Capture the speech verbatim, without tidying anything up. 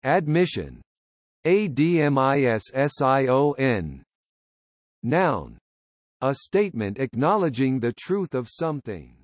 Admission. Admission. Noun. A statement acknowledging the truth of something.